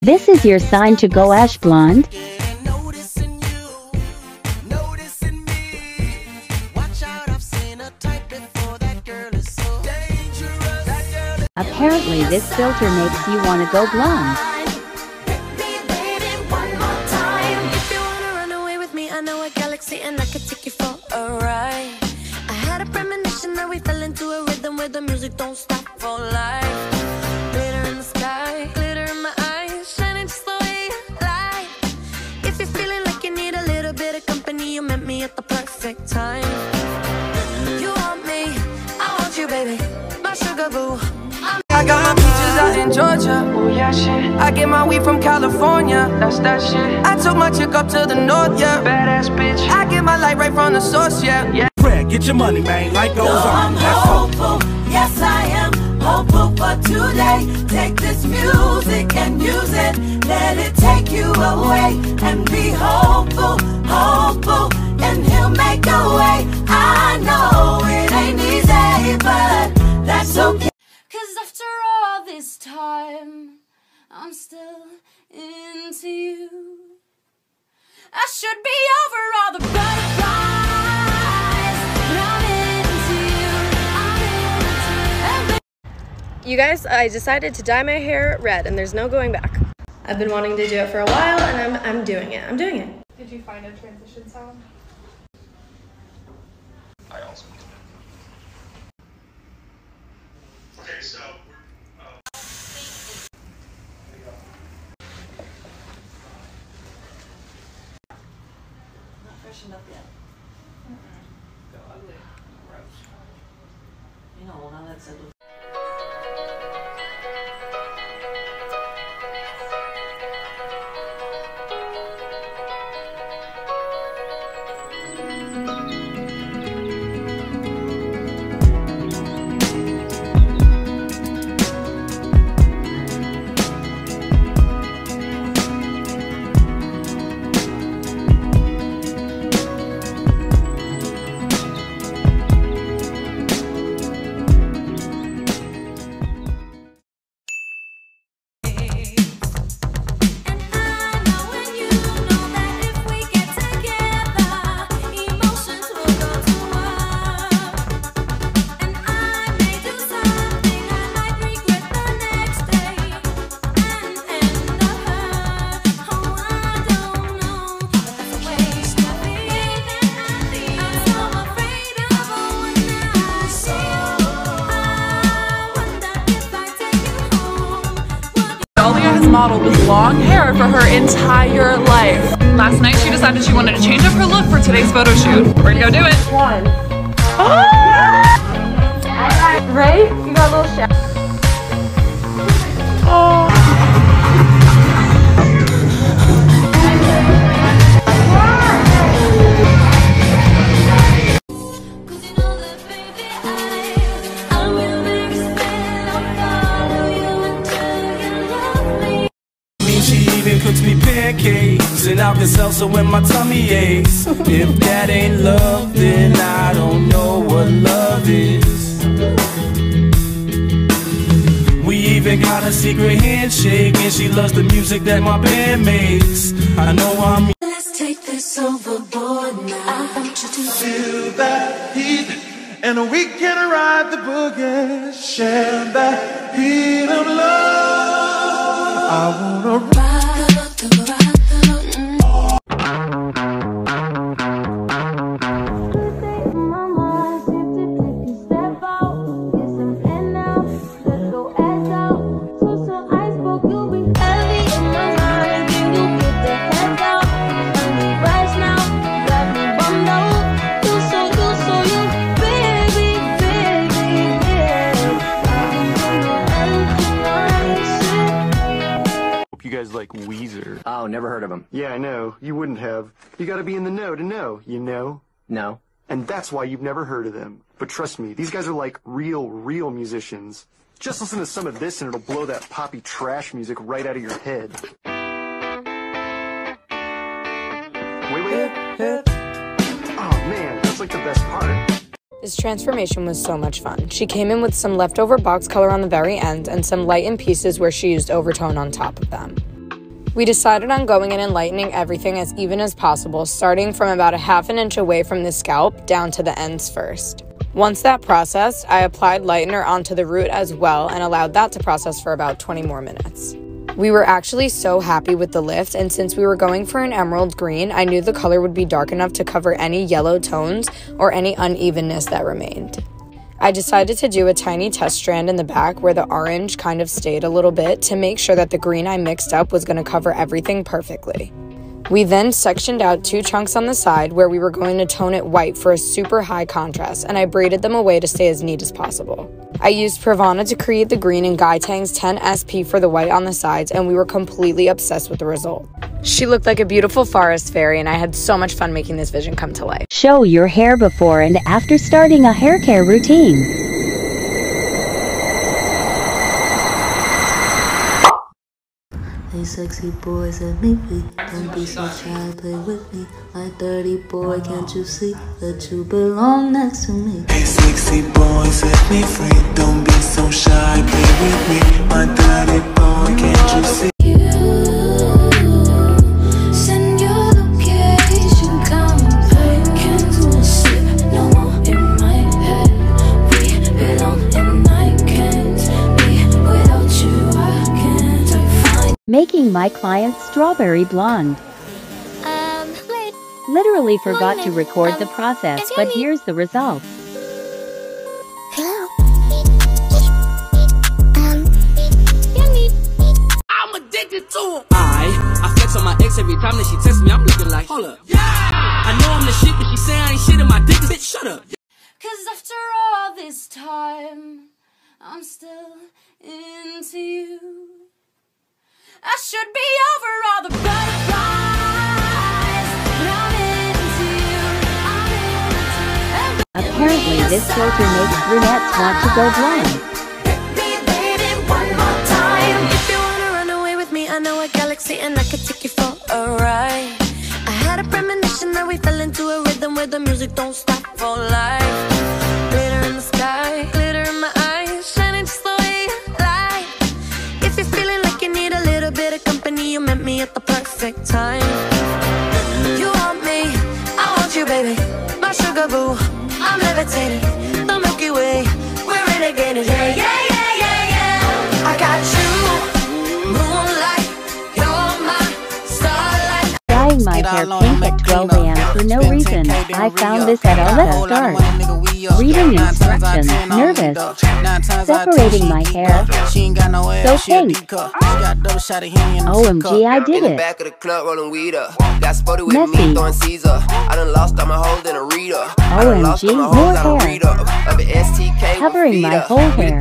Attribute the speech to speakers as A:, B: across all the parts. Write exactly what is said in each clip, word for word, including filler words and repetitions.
A: This is your sign to go ash blonde. Apparently this filter makes you want to go blonde.
B: And I could take you for a ride. I had a premonition that we fell into a rhythm where the music don't stop for life. Glitter in the sky, glitter in my eyes, shining just the way you like. If you're feeling like you need a little bit of company, you met me at the perfect time. You want me, I want you, baby, my sugar boo. I'm I got my peaches out in Georgia, oh yeah shit. I get my weed from California, that's that shit. I took my chick up to the north, yeah, badass bitch. I get my light right from the source, yeah, yeah.
C: Fred, get your money, man, light goes on.
B: I'm hopeful, yes I am hopeful for today. Take this music and use it, let it take you away. And be hopeful, hopeful, and he'll make a way. I know it ain't easy, but that's okay. Cause after all this time, I'm still into you. I should be over all the butterflies, but I'm into you, I'm into you.
D: You guys, I decided to dye my hair red and there's no going back. I've been wanting to do it for a while and I'm, I'm doing it. I'm doing it.
E: Did you find a transition sound?
F: I also did. Okay, so we're, uh...
G: Not freshened up yet.
E: Mm-mm. Go ugly. Gross.
G: You know, now that's it.
E: Modeled with long hair for her entire life. Last night she decided she wanted to change up her look for today's photo shoot. We're gonna go do it. One. Oh!
D: Right? You got a little shot.
E: Oh.
C: Cooks me pancakes and I've been salsa when my tummy aches. If that ain't love, then I don't know what love is. We even got a secret handshake, and she loves the music that my band makes. I know I'm.
B: Let's take this overboard now. I want you to
H: feel that heat, and we can ride the boogie. Share that beat of love. I wanna ride.
I: Like Weezer.
J: Oh, never heard of him.
I: Yeah, I know. You wouldn't have. You gotta be in the know to know, you know?
J: No.
I: And that's why you've never heard of them. But trust me, these guys are like real, real musicians. Just listen to some of this and it'll blow that poppy trash music right out of your head. Wait, wait. Oh man, that's like the best part.
D: This transformation was so much fun. She came in with some leftover box color on the very end and some lightened pieces where she used overtone on top of them.
J: We decided on going in and lightening everything as even as possible, starting from about a half an inch away from the scalp down to the ends first. Once that processed, I applied lightener onto the root as well and allowed that to process for about twenty more minutes. We were actually so happy with the lift, and since we were going for an emerald green, I knew the color would be dark enough to cover any yellow tones or any unevenness that remained. I decided to do a tiny test strand in the back where the orange kind of stayed a little bit to make sure that the green I mixed up was going to cover everything perfectly. We then sectioned out two chunks on the side where we were going to tone it white for a super high contrast, and I braided them away to stay as neat as possible. I used Pravana to create the green and Guy Tang's ten S P for the white on the sides, and we were completely obsessed with the result. She looked like a beautiful forest fairy, and I had so much fun making this vision come to life.
A: Show your hair before and after starting a hair care routine.
K: Hey sexy boys, let me be. Don't be so shy, play with me. My dirty boy, can't you see that you belong next to me?
H: Hey sexy boys, set me free. Don't be so shy, play with me. My dirty boy, can't you see?
B: Send your location, come I can't sleep no more in my head. We belong and I can't be without you. I can't find.
A: Making my clients strawberry blonde.
B: Um, wait.
A: Literally forgot to record the process, but here's the result.
B: Hello. Um,
C: I'm addicted to him. I, I flex on my ex every time that she texts me. I'm looking like, hold up. Yeah. I know I'm the shit, but she say I ain't shit in my dick. Bitch, shut up.
B: Cause after all this time, I'm still into you. I should be over all the butterflies, but I'm into you, I'm into you.
A: Apparently this filter makes brunettes want to go blind.
B: Baby, baby, one more time. If you wanna run away with me, I know a galaxy and I could take you for a ride. I had a premonition that we fell into a rhythm where the music don't stop for life. Glitter in the sky, glitter in my eyes, shining just the way you like. If you're feeling like you need a little bit of company, you met me at the perfect time. You want me, I want you, baby. My sugar boo, I'm levitating. The Milky Way, we're renegading. Yeah, yeah, yeah, yeah, yeah. I got you, moonlight, you're my starlight.
A: Dyeing my hair pink at twelve A M for no reason. I found this at Arletta Start. Reading instructions, nervous. Separating my hair. So pink. O M G, I did it. Messy. O M G, more hair. Covering my whole hair.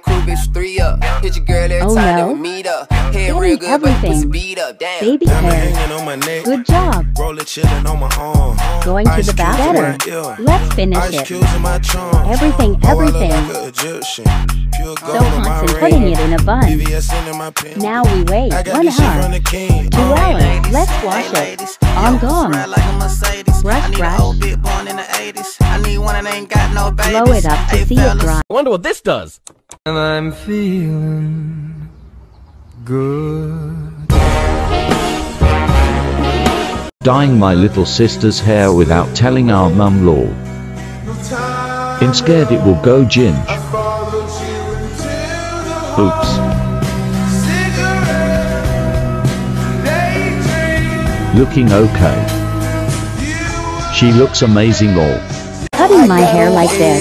A: Oh no. Getting everything. Baby hair. Good job. Going to the back better. Let's finish it. Everything, everything. So hot and putting it in a bun. Now we wait one hour. Two hours. Let's wash it. On gone. Brush, brush. Blow it up to see it dry.
C: I wonder what this does. And I'm feeling good.
L: Dyeing my little sister's hair without telling our mum law. In scared it will go ginge. Oops. Looking okay. She looks amazing all.
A: Cutting my hair like this.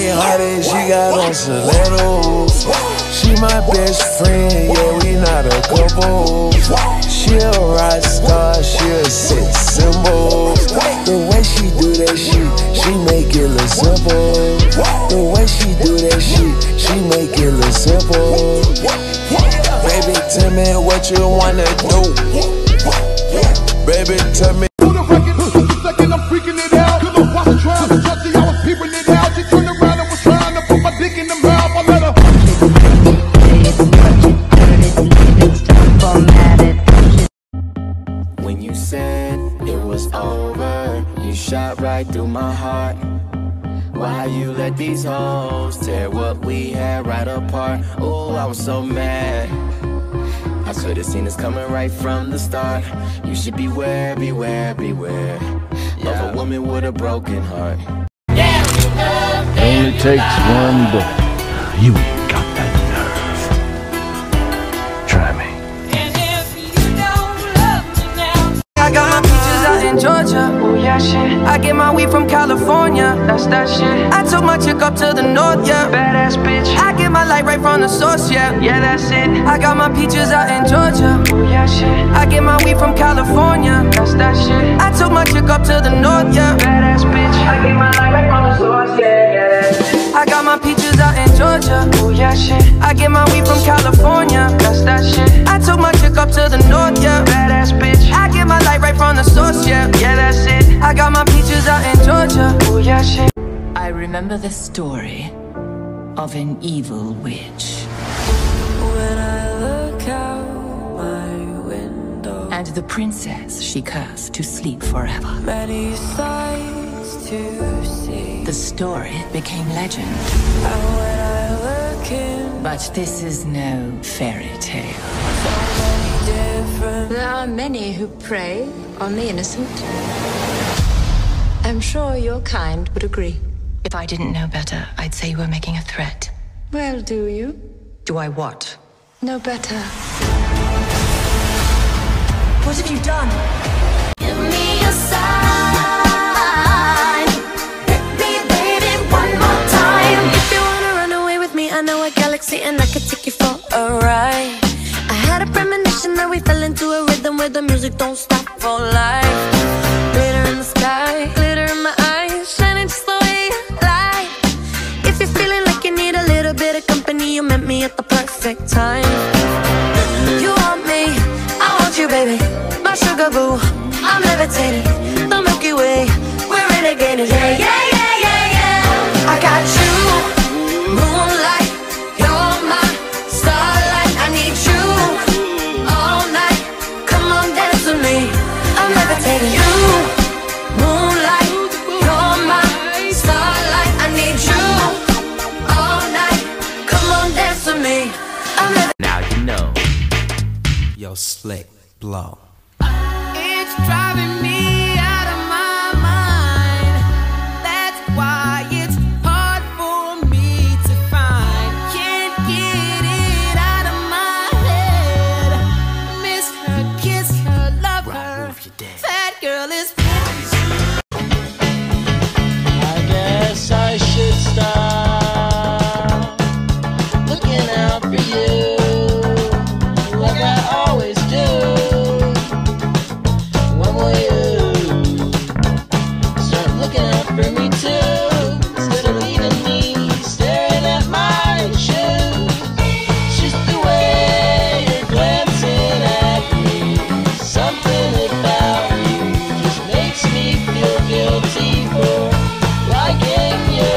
H: She my best friend, yeah, we not a couple. She a rock star, she a sex symbol. The way she do that shit, she make it look simple. The way she do that shit, she make it look simple. Baby, tell me what you wanna do. Baby, tell me. For the record, second I'm freaking it out. Cause I was trying to trust you, I was peeping it out. She turned around and was trying to put my dick in the mouth. I let her.
C: When you said it was over, you shot right through my heart. Why you let these hoes tear what we had right apart? Oh, I was so mad.
H: I could've seen this coming right from the start. You should beware, beware, beware of a woman with a broken heart.
L: Only takes one bullet. You ain't got that nerve. Try me.
M: I got my peaches out in Georgia. Oh yeah, shit. I get my weed from California. That's that shit. I took my chick up to the north, yeah. Badass bitch. I get my light right from the source, yeah. Yeah, that's it. I got my peaches out in Georgia. Oh yeah, shit. I get my weed from California. That's that shit. I took my chick up to the north, yeah. Badass bitch. I get my light right from the source, yeah, yeah, that's it. I got my peaches out in Georgia. Oh yeah, shit. I get my weed from California. That's that shit. I took my chick up to the north, yeah. Badass bitch. I get my light right from the source, yeah. Yeah, that's it. I got my peaches out in Georgia. Oh yeah, shit.
N: I remember the story of an evil witch.
B: When I look out my window,
N: And the princess she cursed to sleep forever.
B: many sights to see.
N: The story became legend.
B: And when I look in,
N: But this is no fairy tale.
B: so many different.
N: There are many who prey on the innocent. I'm sure your kind would agree. If I didn't know better, I'd say you were making a threat. Well, do you? Do I what? Know better.
B: What have you done? Give me a sign. Hit me, baby, one more time. If you wanna run away with me, I know a galaxy and I could take you for a ride. I had a premonition that we fell into a rhythm where the music don't stop for life. Glitter in the sky, glitter in my eyes, shining just the way you like. If you're feeling like you need a little bit of company, you met me at the perfect time. You want me, I want you, baby. My sugar boo, I'm levitating. The Milky Way, we're renegading. Yeah, yeah, yeah, yeah, yeah. I got you, moonlight. You're my starlight. I need you all night. Come on, dance with me. I'm levitating. You, moonlight. You're my starlight. I need you all night. Come on, dance with me. I'm levitating.
H: Now you know. Yo, slick, blow.
B: It's driving me out of my mind. That's why it's hard for me to find. Can't get it out of my head. Miss her, kiss her, love her. That girl is
H: I guess I should stop looking out for you like I always do. When will you start looking out for me too? Instead of leaving me staring at my shoes. Just the way you're glancing at me. Something about you just makes me feel guilty for liking you.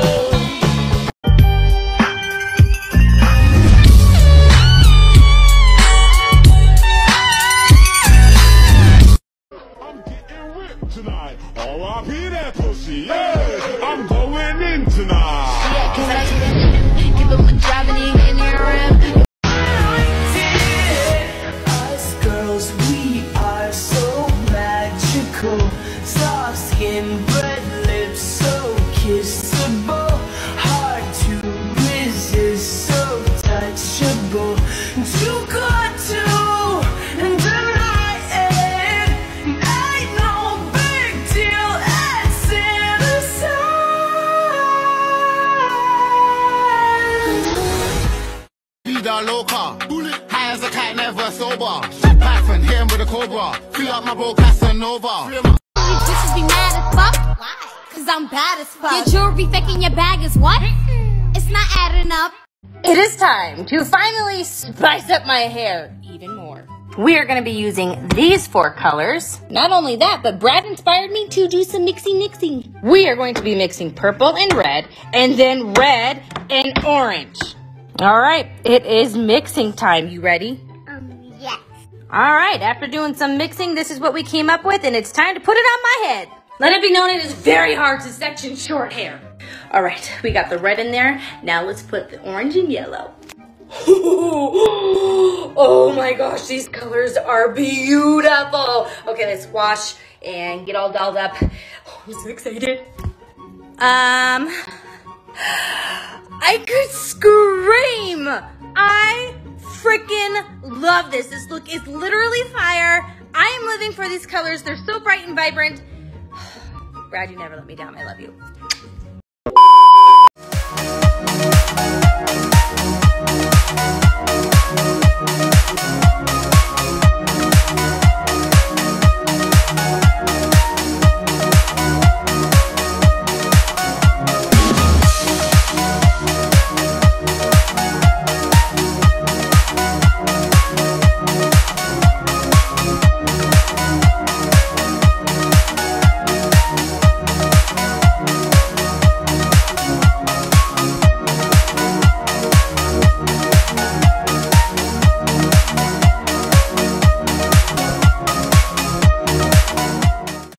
O: Tonight, R I P that pussy, yeah, I'm going in tonight.
B: yeah, cause I give him a job and he in your rim.
M: Us girls, we are so magical. Soft skin, red lips, so kissable. Hard to resist, so touchable. Too good to deny it. Ain't no big deal, it's innocent.
O: Vida loca, high as a cat, never sober. Python, hit him with a cobra. Fill up my bro Casanova.
P: Bitches be mad as fuck. Why? Cause I'm bad as fuck. Your jewelry fake in your bag is what? It's not adding up.
Q: It is time to finally spice up my hair even more. We are going to be using these four colors. Not only that, but Brad inspired me to do some mixing mixing. We are going to be mixing purple and red, and then red and orange. All right, it is mixing time. You ready?
P: Um, yes.
Q: All right, after doing some mixing, this is what we came up with, and it's time to put it on my head. Let it be known it is very hard to section short hair. All right, we got the red in there. Now let's put the orange and yellow. Oh my gosh, these colors are beautiful. Okay, let's wash and get all dolled up. Oh, I'm so excited. Um, I could scream. I freaking love this. This look is literally fire. I am living for these colors. They're so bright and vibrant. Brad, you never let me down. I love you.